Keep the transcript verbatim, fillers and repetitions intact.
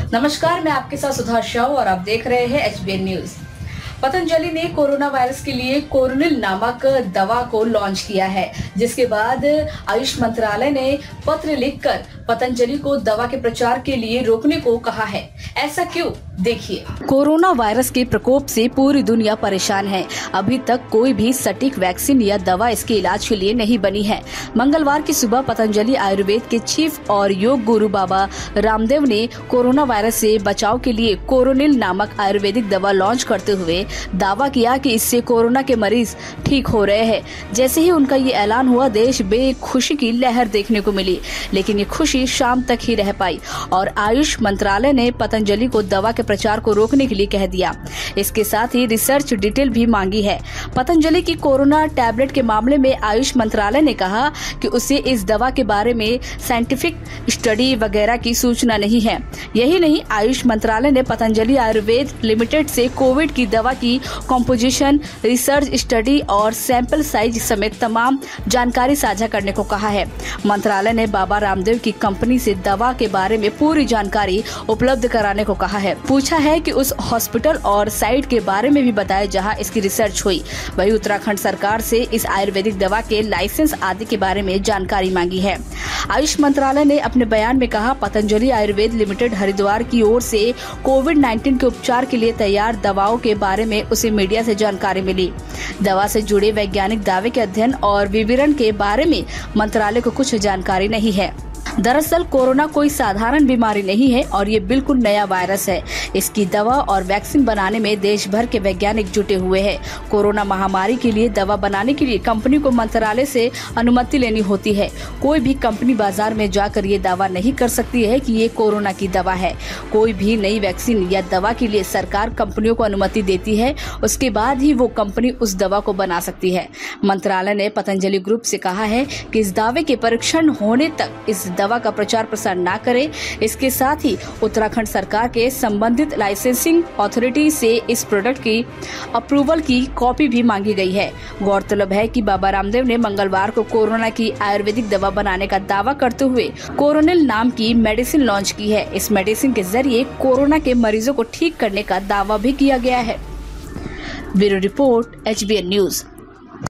नमस्कार, मैं आपके साथ सुधा शाह और आप देख रहे हैं H B N news. Patanjali ने कोरोना वायरस के लिए कोरोनिल नामक दवा को लॉन्च किया है, जिसके बाद आयुष मंत्रालय ने पत्र लिखकर पतंजलि को दवा के प्रचार के लिए रोकने को कहा है। ऐसा क्यों? देखिए। कोरोना वायरस के प्रकोप से पूरी दुनिया परेशान है। अभी तक कोई भी सटीक वैक्सीन या दवा इसके इलाज के लिए नहीं बनी है। मंगलवार की सुबह पतंजलि आयुर्वेद के चीफ और योग गुरु बाबा रामदेव ने कोरोना वायरस से बचाव के लिए कोरोनिल नामक आयुर्वेदिक दवा लॉन्च करते हुए दावा किया कि इससे कोरोना के मरीज ठीक हो रहे हैं। जैसे ही उनका ये ऐलान हुआ, देश में खुशी की लहर देखने को मिली, लेकिन ये खुशी शाम तक ही रह पाई और आयुष मंत्रालय ने पतंजलि को दवा के प्रचार को रोकने के लिए कह दिया। इसके साथ ही रिसर्च डिटेल भी मांगी है। पतंजलि की कोरोना टैबलेट के मामले में आयुष मंत्रालय ने कहा कि उसे इस दवा के बारे में साइंटिफिक स्टडी वगैरह की सूचना नहीं है। यही नहीं, आयुष मंत्रालय ने पतंजलि आयुर्वेद लिमिटेड से कोविड की दवा की कॉम्पोजिशन, रिसर्च स्टडी और सैंपल साइज समेत तमाम जानकारी साझा करने को कहा है। मंत्रालय ने बाबा रामदेव की कंपनी से दवा के बारे में पूरी जानकारी उपलब्ध कराने को कहा है। पूछा है कि उस हॉस्पिटल और साइट के बारे में भी बताए जहां इसकी रिसर्च हुई। वहीं उत्तराखंड सरकार से इस आयुर्वेदिक दवा के लाइसेंस आदि के बारे में जानकारी मांगी है। आयुष मंत्रालय ने अपने बयान में कहा, पतंजलि आयुर्वेद लिमिटेड हरिद्वार की ओर से कोविड नाइन्टीन के उपचार के लिए तैयार दवाओं के बारे में उसे मीडिया से जानकारी मिली। दवा से जुड़े वैज्ञानिक दावे के अध्ययन और विवरण के बारे में मंत्रालय को कुछ जानकारी नहीं है। दरअसल कोरोना कोई साधारण बीमारी नहीं है और ये बिल्कुल नया वायरस है। इसकी दवा और वैक्सीन बनाने में देश भर के वैज्ञानिक जुटे हुए हैं। कोरोना महामारी के लिए दवा बनाने के लिए कंपनी को मंत्रालय से अनुमति लेनी होती है। कोई भी कंपनी बाजार में जाकर ये दावा नहीं कर सकती है कि ये कोरोना की दवा है। कोई भी नई वैक्सीन या दवा के लिए सरकार कंपनियों को अनुमति देती है, उसके बाद ही वो कंपनी उस दवा को बना सकती है। मंत्रालय ने पतंजलि ग्रुप से कहा है कि इस दावे के परीक्षण होने तक इस दवा का प्रचार प्रसार न करे। इसके साथ ही उत्तराखंड सरकार के संबंधित लाइसेंसिंग अथॉरिटी से इस प्रोडक्ट की अप्रूवल की कॉपी भी मांगी गई है। गौरतलब है कि बाबा रामदेव ने मंगलवार को कोरोना की आयुर्वेदिक दवा बनाने का दावा करते हुए कोरोनिल नाम की मेडिसिन लॉन्च की है। इस मेडिसिन के जरिए कोरोना के मरीजों को ठीक करने का दावा भी किया गया है। Bureau report, H B N news.